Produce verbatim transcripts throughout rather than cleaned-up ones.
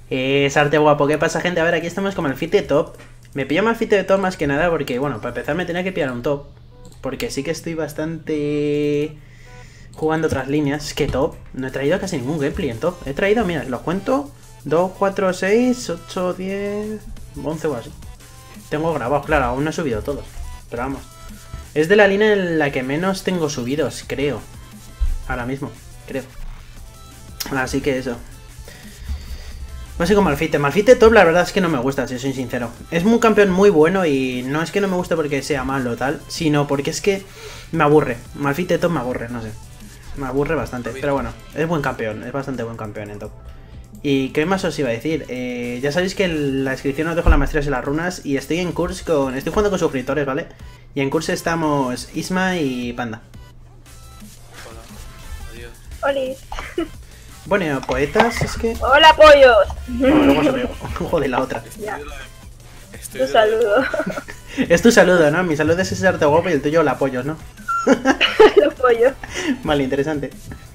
Eh, Sarte guapo, ¿qué pasa, gente? A ver, aquí estamos con el fit de top. Me pillo mal fit de top más que nada porque, bueno, para empezar me tenía que pillar un top. Porque sí que estoy bastante jugando otras líneas. Es que top, no he traído casi ningún gameplay en top. He traído, mira, los cuento, dos, cuatro, seis, ocho, diez, once o así. Tengo grabados, claro, aún no he subido todos. Pero vamos. Es de la línea en la que menos tengo subidos, creo. Ahora mismo, creo. Así que eso. No sé con Malfite. Malfite top la verdad es que no me gusta, si soy sincero. Es un campeón muy bueno y no es que no me guste porque sea malo o tal, sino porque es que me aburre. Malfite top me aburre, no sé. Me aburre bastante, pero bueno, es buen campeón, es bastante buen campeón en top. ¿Y qué más os iba a decir? Eh, ya sabéis que en la descripción os dejo las maestrías y las runas y estoy en curso con... Estoy jugando con suscriptores, ¿vale? Y en curso estamos Isma y Panda. Hola, adiós. Oli. Bueno, poetas, es que... Hola, pollos. No, luego se veo. Joder, la otra. Ya. Estoy Un saludo. Es tu saludo, ¿no? Mi saludo es ese arte guapo y el tuyo la apoyos, ¿no? Los pollos. Vale, interesante.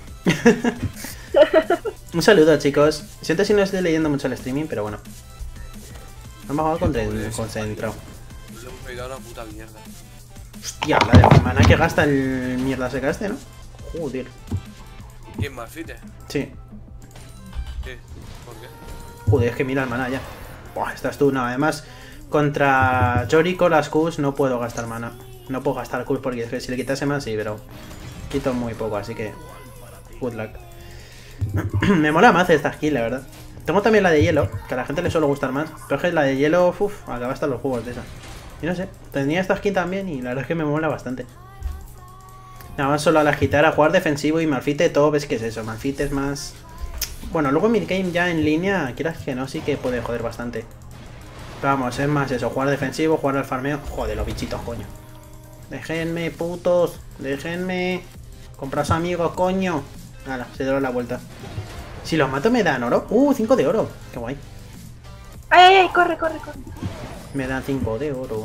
Un saludo, chicos. Siento si no estoy leyendo mucho el streaming, pero bueno. Vamos a jugar con concentrado. Nos hemos pegado una puta mierda. Hostia, la de mana que gasta el mierda seca este, ¿no? Joder. ¿Quién más fite? Sí. ¿Qué? ¿Por qué? Joder, es que mira el mana ya. Buah, estás tú. No, además, contra Yoriko las Qs no puedo gastar mana. No puedo gastar Qs porque es que si le quitase más, sí, pero quito muy poco, así que good luck. Me mola más esta skill, la verdad. Tengo también la de hielo, que a la gente le suele gustar más. Pero es que la de hielo, uff, acaba hasta los juegos de esa. Y no sé, tenía esta skin también y la verdad es que me mola bastante. Nada más solo al agitar a jugar defensivo y Malfite todo, ves que es eso. Malfite es más... Bueno, luego midgame ya en línea, quieras que no, sí que puede joder bastante. Pero vamos, es más eso, jugar defensivo, jugar al farmeo. Joder, los bichitos, coño. Déjenme, putos. Déjenme. Compraos amigos, coño. Nada, se dio la vuelta. Si los mato me dan oro. Uh, cinco de oro. Qué guay. Ay, ay, ay, corre, corre, corre. Me dan cinco de oro.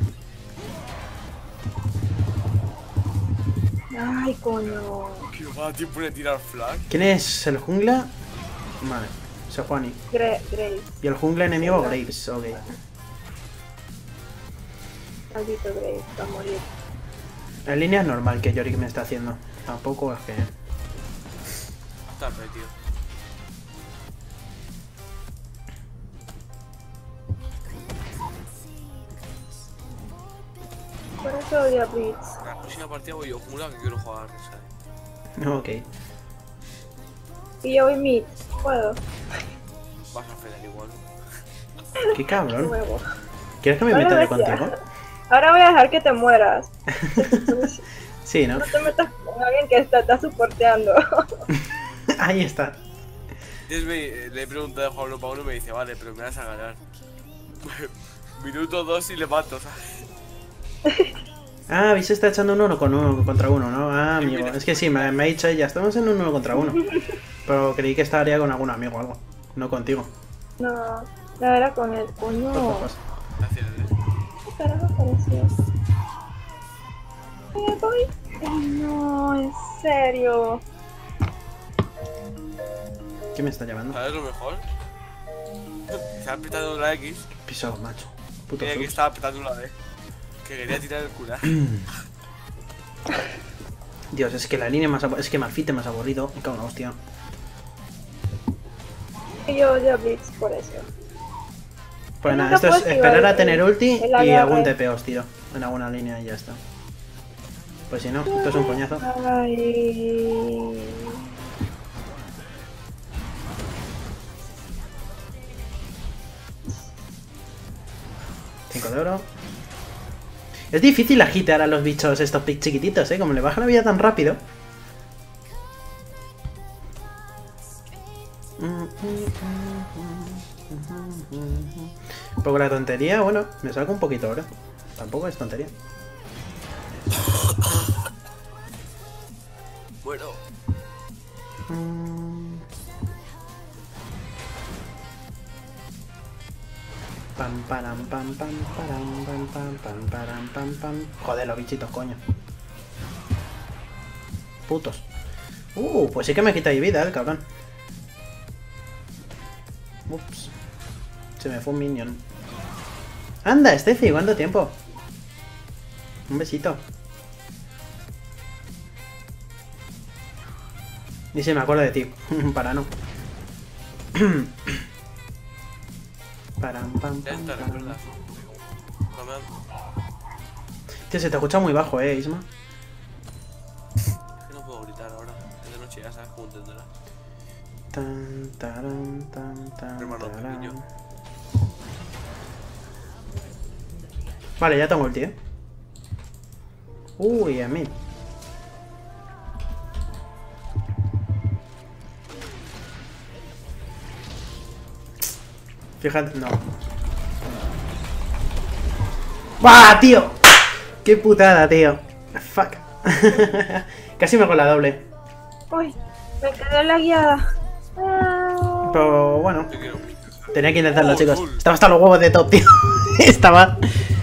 Ay, coño. ¿Qué va a tiempo de tirar flash? ¿Quién es? ¿El jungla? Vale, Sejuani. Gre Grace. Y el jungla enemigo Graves, ok. Maldito Grace, va a morir. En línea es normal que Yorick me está haciendo. Tampoco es que... Hasta el tío. Por eso odio a Blitz. La próxima partida voy yo jungla que quiero jugar a Resai. Ok. Y yo voy mid. ¿Puedo? Vas a frenar igual. Qué cabrón. Huevo. ¿Quieres que me Ahora meta de voy a- contigo? Ahora voy a dejar que te mueras. Sí, ¿no? No te metas con alguien que está, está soporteando. Ahí está. Entonces me, le he preguntado a Juan uno para uno y me dice, vale, pero me vas a ganar. Minuto dos y le mato, ¿sabes? Ah, Vice está echando un uno con uno contra uno, ¿no? Ah, amigo. Es que sí, me, me ha dicho ya estamos en un uno contra uno. Pero creí que estaría con algún amigo o algo. No contigo. No, la era con el coño. Pues, pues, Gracias, ¿eh? ¿Qué carajo pareció? Eh, voy. Ay, no, en serio. pues. ¿Quién me está llamando? ¿Sabes lo mejor? Se ha apretado la X. Piso, macho. Puto Creía que subs. estaba apretando la D. Que quería tirar el culo. Dios, es que la línea más aburrida. Es que Malfite más aburrido. Me cago en la hostia. Y yo odio a Blitz por eso. Pues Nunca nada, esto es puedo esquivar esperar a el- tener ulti el y agarre. algún T P os tiro en alguna línea y ya está. Pues si no, esto es un coñazo. Ay. cinco de oro. Es difícil agitar a los bichos estos pic chiquititos, ¿eh? Como le baja la vida tan rápido. Un poco la tontería, bueno, me saco un poquito ahora. Tampoco es tontería. Bueno. Pam, param, pam, pam, param, pam, pam, pam, param, pam, pam. Joder, los bichitos, coño. Putos. Uh, pues sí que me quita ahí vida, el cabrón. Ups. Se me fue un minion. Anda, Steffi, ¿cuánto tiempo? Un besito. Ni se me acuerdo de ti. Para no. Param, pam, Ya pam, está, param. recuerda. No me han- Tío, se te escucha muy bajo, eh, Isma. Es que no puedo gritar ahora. Es de noche, ya sabes cómo entenderás. Tan, taran, tan, tan, Hermano taran. pequeño. Vale, ya tengo ulti, eh. Uy, a mí. Fíjate, no. ¡Bah, tío! ¡Qué putada, tío! Fuck. Casi me hago la doble. Uy, me quedé la guiada. Ah, Pero bueno, Yo quiero. tenía que intentarlo, Oh, chicos. cool. Estaba hasta los huevos de top, tío. Estaba...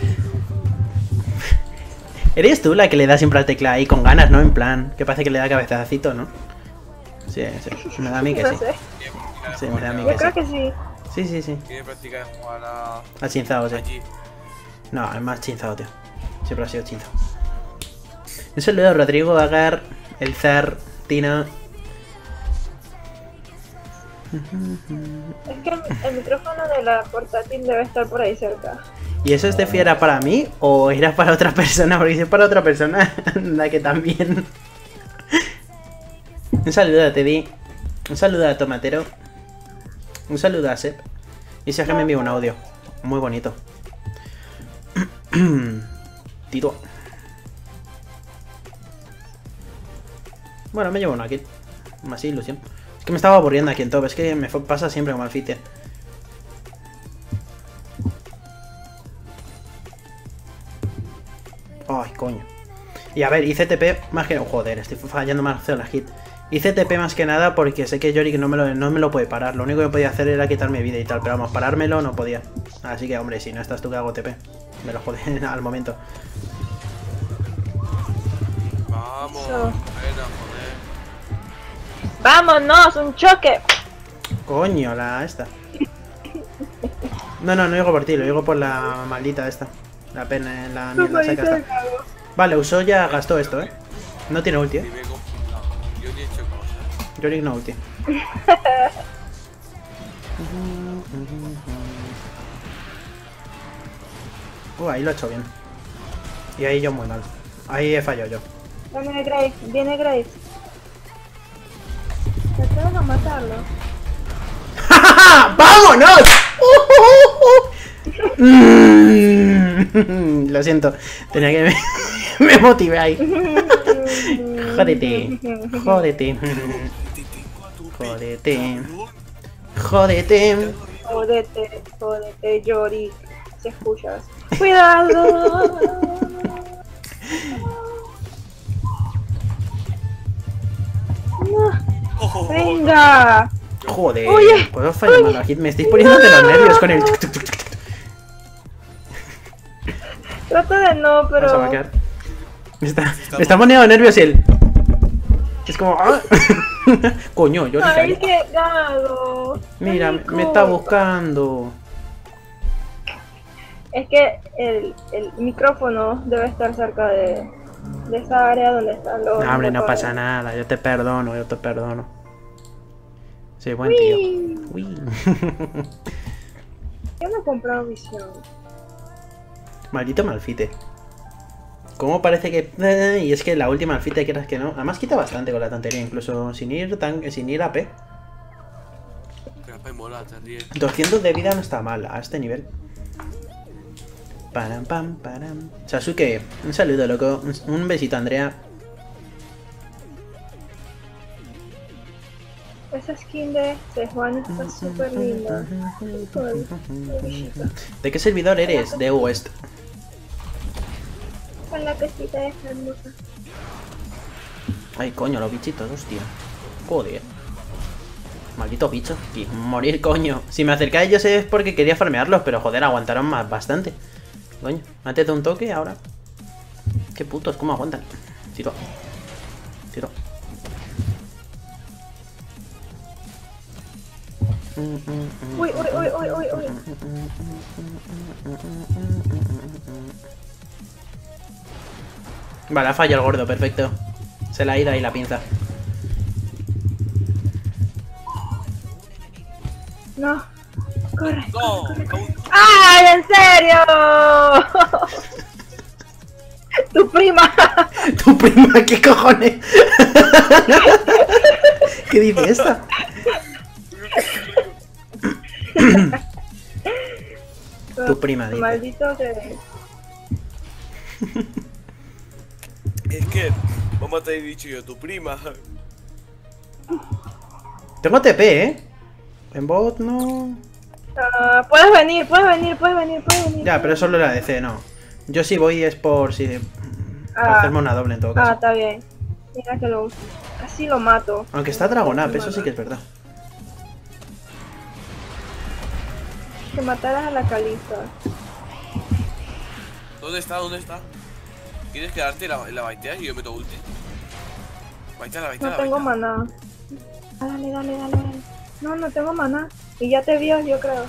Eres tú la que le da siempre al tecla ahí con ganas, ¿no? En plan, que parece que le da cabezacito, ¿no? Sí, sí. Me da a mí que no sí. sé. Quiere practicar Sí, de me da a mí Yo que creo sí. que sí. Sí, sí, sí. Quiere practicar de jugar a. Ha chinzado, sí. Allí. No, es más chinzado, tío. Siempre ha sido chinzado. Un saludo a Rodrigo, Agar, El Zar, Tina. Es que el, el micrófono de la portátil debe estar por ahí cerca. ¿Y eso este era para mí o era para otra persona? Porque si es para otra persona, la que también. Un saludo a Teddy. Un saludo a Tomatero. Un saludo a Sep. Y si es que me envió un audio. Muy bonito. Tito. Bueno, me llevo una kill. Más ilusión. Es que me estaba aburriendo aquí en top. Es que me fue- pasa siempre como al Fite. Ay, coño. Y a ver, hice T P más que... Joder, estoy fallando más de la hit. Hice T P más que nada porque sé que Yorick no me, lo, no me lo puede parar. Lo único que podía hacer era quitarme vida y tal. Pero vamos, parármelo no podía. Así que, hombre, si no estás tú que hago T P. Me lo jodé al momento. Vamos. Eso. Venga, joder. ¡Vámonos! ¡Un choque! Coño, la esta. No, no, no digo por ti, lo digo por la maldita esta. La pena, la mierda seca esta. Vale, usó ya, gastó esto, eh. No tiene ulti, eh. Dime complicado. Yo ni he hecho cosas. Yorick no ulti. Uh, ahí lo he hecho bien. Y ahí yo muy mal. Ahí he fallado yo. Viene Grace, viene Grace. Trataron a matarlo. ¡Vámonos! Mm, Lo siento, tenía que me, me motivé ahí. Jódete, jódete, jódete, jódete. Jódete, jódete, Yorick. Si escuchas. ¡Cuidado! No, Oh, ¡venga! Joder, Oye, puedo fallar mal aquí. Me estáis poniendo de los nervios con el tuk, tuk, tuk, tuk, tuk. Trato de no, Vamos a pero... marcar. Me está, me está poniendo nervios él. Es como... ¡ah! Coño, yo ¡Ay, qué gago! Mira, Ay, me, me está coño. buscando. Es que el, el micrófono debe estar cerca de, de esa área donde están los... No, hombre, no botones. pasa nada. Yo te perdono, yo te perdono. Sí, buen tío. Uy, Uy. yo no he comprado visión. Maldito Malfite. ¿Cómo parece que...? eh, Y es que la última Malfite, quieras que no. Además quita bastante con la tontería, incluso sin ir tan... sin ir a P. Pero me mola, te ríes. doscientos de vida no está mal a este nivel. Param, pam, param. Sasuke, un saludo, loco. Un, un besito, Andrea. Esa skin de Sejuani está súper linda. Ay, ¿De qué servidor eres? De West. con la casita esa hermosa. Ay, coño, los bichitos, hostia. Joder. Maldito bicho. Y morir, coño. Si me acerqué a ellos es porque quería farmearlos, pero joder, aguantaron más bastante. Coño, antes de un toque, ahora. Qué putos, ¿cómo aguantan? Tiro. Tiro. Uy, uy, uy, uy, uy, uy. Vale, ha fallado el gordo, perfecto. Se la ha ido ahí la pinza. No. Corre. No, corre, corre. aún- ¡Ay, en serio! Tu prima. Tu prima, ¿qué cojones? ¿Qué dice esta? Tu prima, dice. Maldito que... Es que, mamá te he dicho yo, tu prima. Tengo T P, ¿eh? En bot no... Ah, puedes venir, puedes venir, puedes venir, puedes venir. Ya, pero solo la D C, no. Yo si voy es por si... Para Ah. hacerme una doble en todo Ah, caso. está bien. Mira que lo... Casi lo mato. Aunque está Dragon Up, eso sí que es verdad. Que mataras a la Calista. ¿Dónde está? ¿Dónde está? ¿Quieres quedarte en la, en la baiteas y yo meto ulti? Baiteas, la baiteas, No la tengo baiteas. maná. Ah, dale, dale, dale, dale. No, no tengo maná. Y ya te vio, yo creo.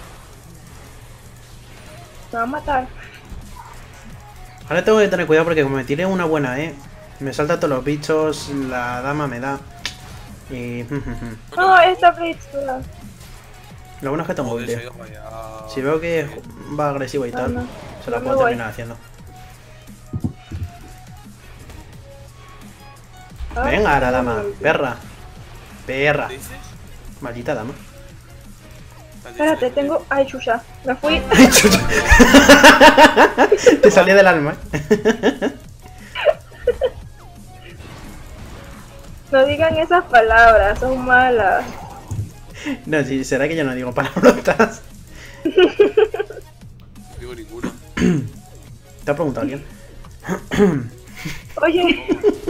Me va a matar. Ahora tengo que tener cuidado porque como me tire una buena E, me saltan todos los bichos, la dama me da. Y... No, esta Blitz, cuidado. Lo bueno es que tengo Joder, ulti. se ha ido para allá. Si veo que va agresivo y No, tal, no. se la Yo puedo me voy. terminar haciendo. Ah, Venga, la dama, no, no. perra. Perra. ¿Qué dices? Maldita dama. ¿Te has Espérate, dicho? tengo... Ay, chucha. Me fui. Ay, chucha. Te salía del alma. No digan esas palabras, son malas. No, sí, será que yo no digo palabrotas. No digo ninguna. ¿Te ha preguntado alguien? Oye.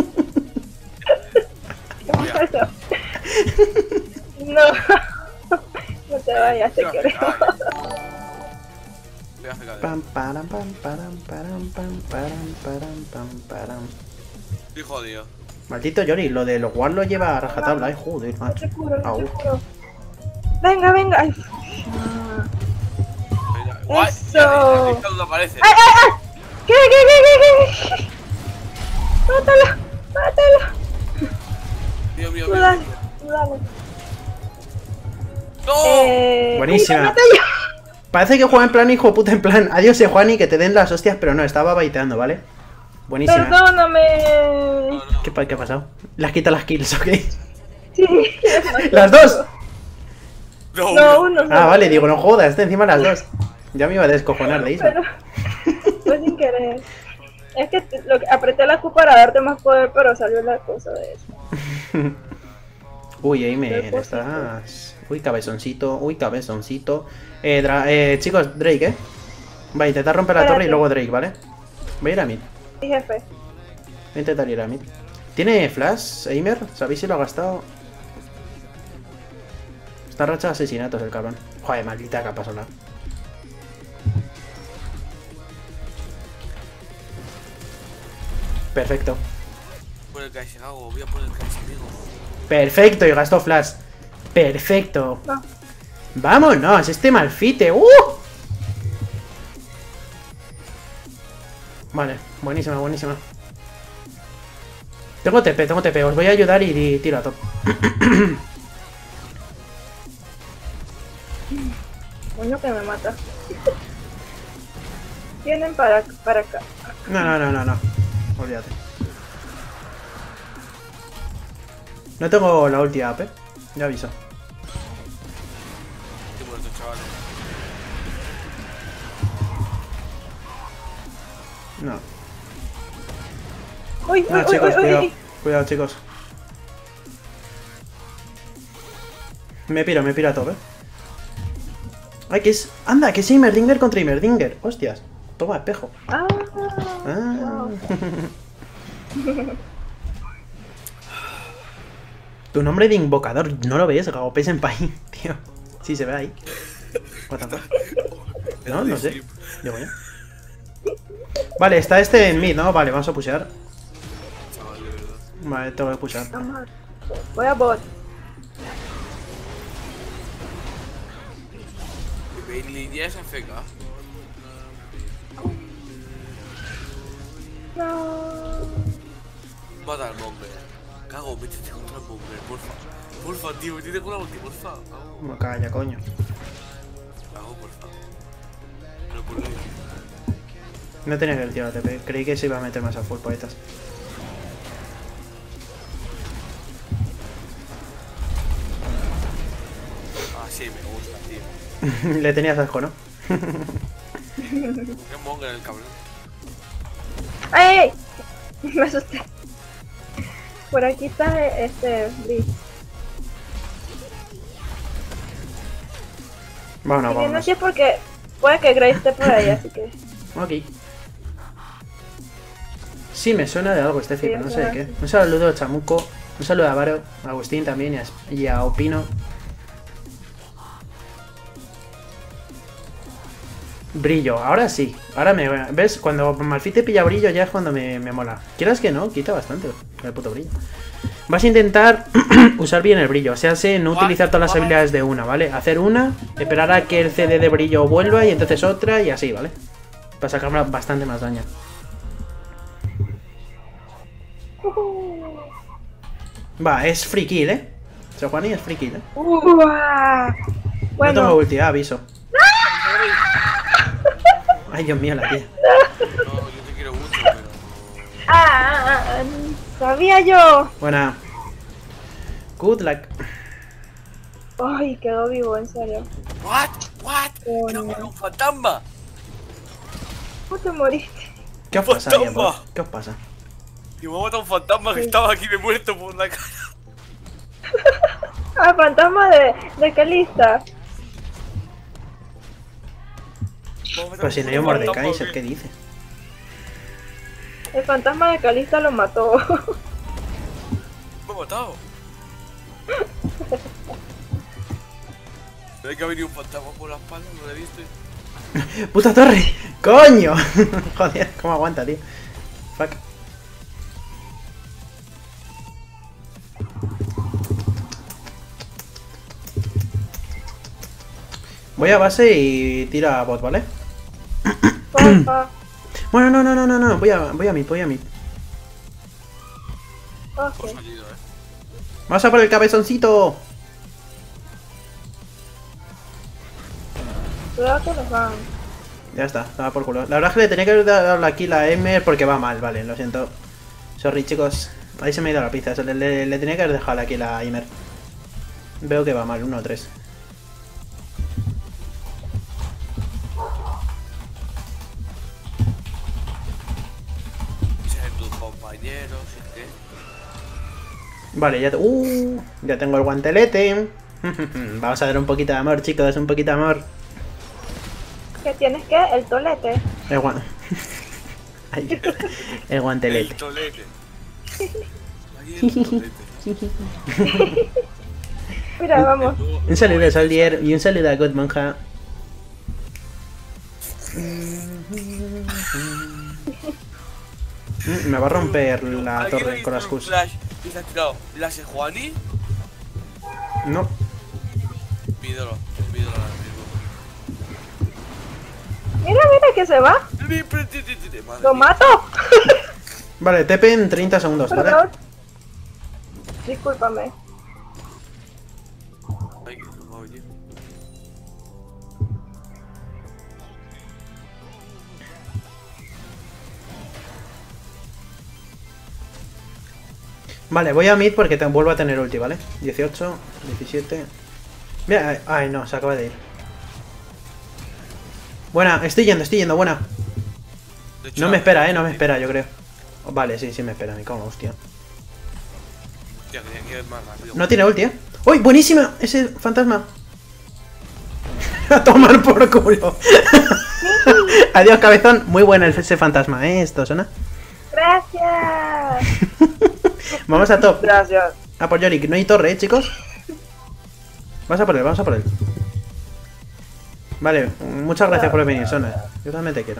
¿Qué pasó? No. No te vayas, te Voy a quiero. pegar, Voy a pegar. Pam, param, pam, param, param, pam, param, param, pam, param. Estoy jodido. Maldito Yori, lo de los War lo lleva a rajatabla, eh, joder, Yo macho. te curo, yo Au. te curo. Venga, venga. Ay, ah. Mira, guay, Eso. mira, mira, ¿dónde aparece? ¡Ay, ay, ay! ¿Qué, qué, qué, qué, qué? ¡Mátalo! ¡Mátalo! Mío, mío, Tú mío. dale, tú dale. ¡No! Eh, Buenísima. mata yo. Parece que juega en plan hijo de puta, en plan, adiós, eh, Juani, que te den las hostias, pero no, estaba baiteando, ¿vale? Buenísima. Perdóname. No, no. ¿Qué, pa- ¿Qué ha pasado? Le has quitado las kills, ¿ok? Sí. ¡Las dos! No, No, uno. uno. Ah, vale, digo, no jodas, está encima las dos. Ya me iba a descojonar de Isma. Pero fue sin querer. Es que te- lo que apreté la Q para darte más poder, pero salió la cosa de eso. Uy, ahí me Qué cosita. estás. Uy, cabezoncito, uy, cabezoncito. Eh, Dra- eh, chicos, Drake, ¿eh? Va a intentar romper la torre y Espérate. luego Drake, ¿vale? Voy a ir a mid. Sí, jefe. Voy a intentar ir a mid. ¿Tiene flash, Aimer? ¿Sabéis si lo ha gastado? Está racha de asesinatos el cabrón. Joder, maldita capa sola. Perfecto. Por el Caixago, voy a poner el Caixago. Perfecto, y gastó flash. Perfecto. No. Vámonos, este malfite. ¡Uh! Vale, buenísima, buenísima. Tengo T P, tengo T P. Os voy a ayudar y, y tiro a top. Coño que me mata. Vienen para, para acá. No, no, no, no, no. Olvídate. No tengo la ulti up, eh. Ya aviso. Estoy muerto, chavales. No. Uy, uy, No, uy, chicos, uy, cuidado. uy. Cuidado, chicos. Me piro, me piro a top, eh. Ay, que es. Anda, que es Heimerdinger contra Heimerdinger. Hostias. Toma, espejo. Ah, Ah. wow. Tu nombre de invocador, ¿no lo ves? Gaope Senpai, tío. Sí, se ve ahí. What the fuck? No, no sé. Digo ya. Vale, está este en mid, ¿no? Vale, vamos a pushear. Chaval, de verdad. Vale, tengo que pushear. Vamos a- Voy a bot. En línea es A F K. No. Mata al bomber. Cago, métete contra el bomber, porfa. Porfa, tío, métete con la ulti, porfa. Cago, No, calla, coño. cago, porfa. Pero por qué. No tenía que ir tío, T P. Creí que se iba a meter más a full poetas. Ah, sí, me gusta, tío. Le tenías asco, ¿no? Qué monger el cabrón. ¡Ay! ay! Me asusté. Por aquí está este Blitz. Vámonos, Y no vámonos. sé es porque puede que Grace esté por ahí, así que. Ok. Sí, me suena de algo este Sí, pero no es sé de verdad. qué. Un saludo a Chamuco, un saludo a Varo, a Agustín también y a, y a Opino. Brillo, ahora sí. Ahora me... ¿Ves? Cuando Malphite pilla brillo ya es cuando me, me mola. Quieras que no, quita bastante el puto brillo. Vas a intentar usar bien el brillo. O sea, sé no utilizar todas las habilidades de una, ¿vale? Hacer una, esperar a que el C D de brillo vuelva y entonces otra y así, ¿vale? Para sacar bastante más daño. Va, es free kill, ¿eh? Sejuani es free kill, ¿eh? Uah. No tengo Bueno, ulti, ah, aviso. Ay, Dios mío, la tía. No, yo te quiero mucho, pero. ah, sabía yo. Buena. Good luck. Ay, quedó vivo, en serio. ¿What? ¿What? Coño. ¡Era un fantasma! ¿Cómo te moriste? ¿Qué os pasa, Fantasma. bien, ¿Qué os pasa? Y me ha matado un fantasma que estaba aquí me he muerto por la cara. Ah, fantasma de, de Calista. Pues si no hay un Mordekaiser, ¿qué dice? El fantasma de Calista lo mató. Me ha matado. ¿No hay que ha venido un fantasma por la espalda? No lo he visto. ¡Puta torre! ¡Coño! Joder, ¿cómo aguanta, tío? Fuck. Voy a base y tira a bot, ¿vale? Porfa. Bueno, no, no, no, no, no. Voy a, voy a mid, voy a mid. Ok. He salido, eh. Vamos a por el cabezoncito. Cuidado que nos van. Ya está, estaba por culo. La verdad es que le tenía que haber dado la kill a Emer porque va mal, vale, lo siento. Sorry, chicos. Ahí se me ha ido la pizza. Le, le, le tenía que haber dejado la kill a Emer. Veo que va mal, uno tres. Ser tus compañeros, ¿y qué? Vale, ya, te... uh, ya tengo el guantelete. Vamos a ver un poquito de amor, chicos, un poquito de amor. ¿Qué tienes que? El tolete. El guan... Ay, el guantelete. El tolete. Ahí el tolete. Mira, vamos. Un saludo a Soldier y un saludo a God Monja. Mm, Me va a romper la ¿Alguien ha torre visto con las un Qs. flash y se ha tirado la Sejuani? No. Mi ídolo, es mi ídolo ahora mismo. Mira, mira que se va. Mi pre- ti- ti- ti- ti- madre Lo mía. mato. Vale, T P en treinta segundos, ¿vale? Perdón. Discúlpame. Ay, que no, oye. Vale, voy a mid porque te vuelvo a tener ulti, ¿vale? dieciocho, diecisiete... Mira, ay no, se acaba de ir. Buena, estoy yendo, estoy yendo, buena. De hecho, No me espera, eh, no me espera, yo creo. Vale, sí, sí me espera, me cago en la hostia. Hostia, creía que iba más rápido. No tiene ulti, eh. ¡Uy, buenísima! Ese fantasma. A tomar por culo. Adiós, cabezón. Muy buena el- ese fantasma, eh. Esto suena. Gracias. Vamos a top. Gracias. A por Yorick. No hay torre, eh, chicos. Vamos a por él, vamos a por él. Vale, muchas gracias por venir, Sona. Yo también te quiero.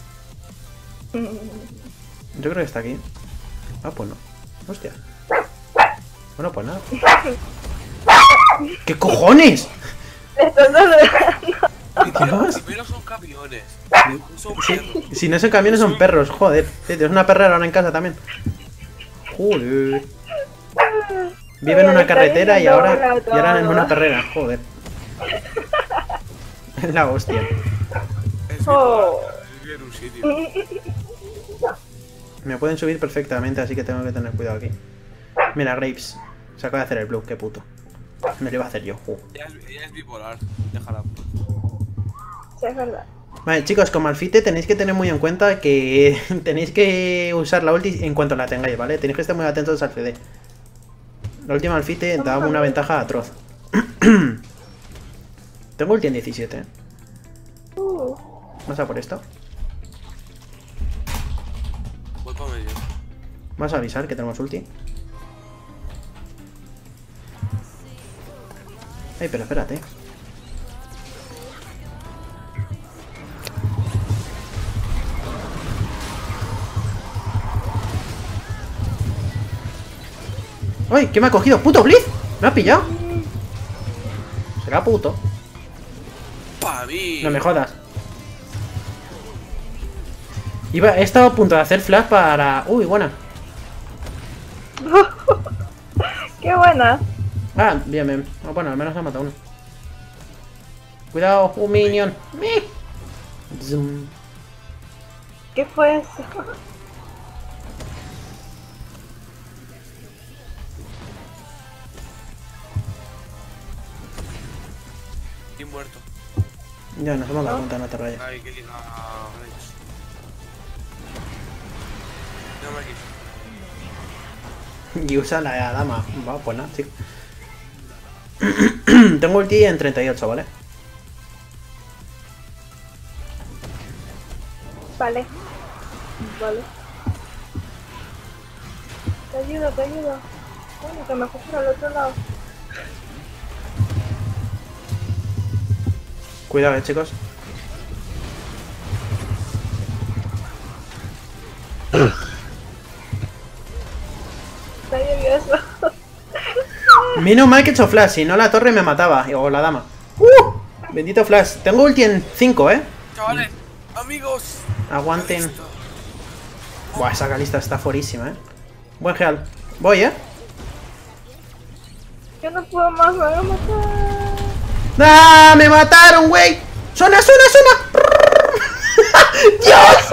Yo creo que está aquí. Ah, pues no. Hostia. Bueno, pues nada. ¿Qué cojones? Le estoy saludando. Los primeros son camiones. Son Sí, perros. si no son camiones son perros, joder. Sí, tienes una perrera ahora en casa también. Joder. Vive en una carretera y ahora, y ahora en una perrera, joder. Es la hostia. Es Oh. bien en un sitio. Me pueden subir perfectamente, así que tengo que tener cuidado aquí. Mira, Graves. Se acaba de hacer el blue, qué puto. Me lo iba a hacer yo. Uh. Ella es, ella es bipolar. Déjala. Sí, es verdad. Vale, chicos, como Malfite tenéis que tener muy en cuenta que tenéis que usar la ulti en cuanto la tengáis, ¿vale? Tenéis que estar muy atentos al C D. La última Malfite daba una ventaja atroz. Tengo ulti en diecisiete, ¿eh? Uh, Vamos a por esto. Voy para medio. Vamos a avisar que tenemos ulti. Ay, pero espérate. ¡Ay! ¿Qué me ha cogido? ¡Puto Blitz! ¿Me ha pillado? Será puto. ¡Para mí! No me jodas. Iba, he estado a punto de hacer flash para... Uy, buena. qué buena. Ah, bien, bien. Ah, bueno, al menos ha matado uno. Cuidado, un minion. ¡Mi! Zoom. ¿Qué fue eso? Y muerto. Ya nos hemos dado cuenta, no te rayes. Ay, que liga. No me quito. Y usa la dama. Va, pues nada, sí. Tengo ulti en treinta y ocho, ¿vale? Vale. Vale. Te ayudo, te ayudo. Bueno, que me fui por el otro lado. Cuidado, eh, chicos. Está lluvioso. Menos mal que he hecho flash, si no la torre me mataba. O la dama. ¡Uh! Bendito flash. Tengo ulti en cinco, ¿eh? Chavales, amigos. Aguanten. Buah, esa Kalista está forísima, ¿eh? Buen geal. Voy, ¿eh? Yo no puedo más, me van a matar. ¡Ah! ¡Me mataron, güey! ¡Suena, suena, suena! ¡Dios!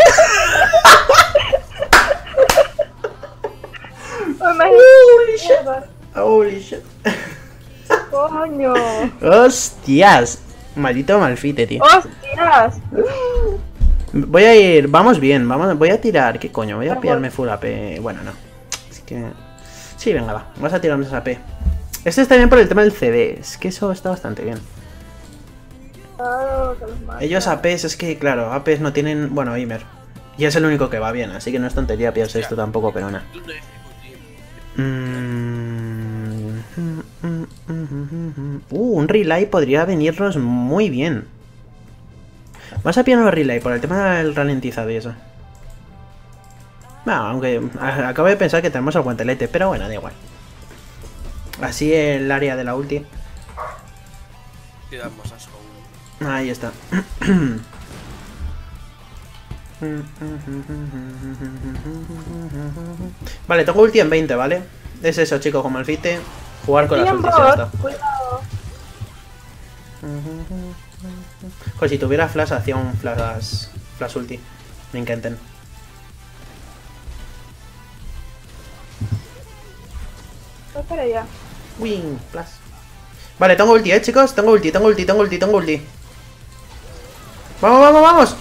Holy shit. Holy shit. Coño. Hostias. Maldito Malfite, tío. Hostias. Voy a ir... Vamos bien, vamos... Voy a tirar... ¿Qué coño? Voy a pillarme full A P... Bueno, no. Así que... Sí, venga, va. Vamos a tirarnos A P. Este está bien por el tema del C D. Es que eso está bastante bien. Claro, que los mata. Ellos A Ps es que, claro, A Ps no tienen... Bueno, Imer. Y es el único que va bien, así que no es tontería pillarse esto tampoco, pero nada. Tú no eres ejecutivo. Mm. Uh, un relay podría venirnos muy bien. Vas a pillar un relay por el tema del ralentizado y eso. No, aunque a- acabo de pensar que tenemos el guantelete, pero bueno, da igual. Así el área de la ulti. Te damos asco. Ahí está. Vale, tengo ulti en veinte, ¿vale? Es eso, chicos, como el fite. Jugar con las Bien, ultis y ya bot, está. cuidado. Pues si tuviera flash, hacía un flash, flash ulti. Me encantan. Voy para allá. Wing, flash. Vale, tengo ulti, eh, chicos. Tengo ulti, tengo ulti, tengo ulti, tengo ulti. ¡Vamos, vamos, vamos!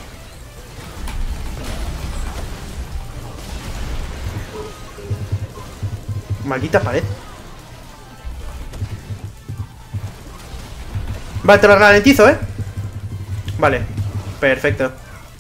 Maldita pared. Vale, te lo ralentizo, ¿eh? Vale, perfecto.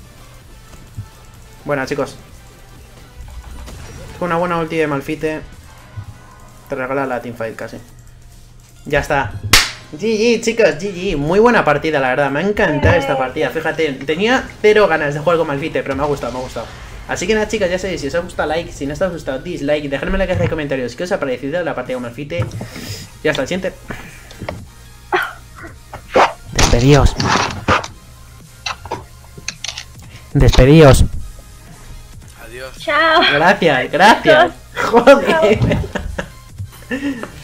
Buena, chicos. Con una buena ulti de Malfite te regala la teamfight casi. Ya está. G G, chicos, G G. Muy buena partida, la verdad. Me ha encantado esta partida. Fíjate, tenía cero ganas de jugar con Malfite, pero me ha gustado, me ha gustado. Así que nada, chicos, ya sabéis, si os ha gustado, like. Si no os ha gustado, dislike. Dejadme en la caja de comentarios qué os ha parecido la partida con Malfite. Y hasta el siguiente. Despedidos. Despedíos. Adiós. Chao. Gracias, gracias. Joder.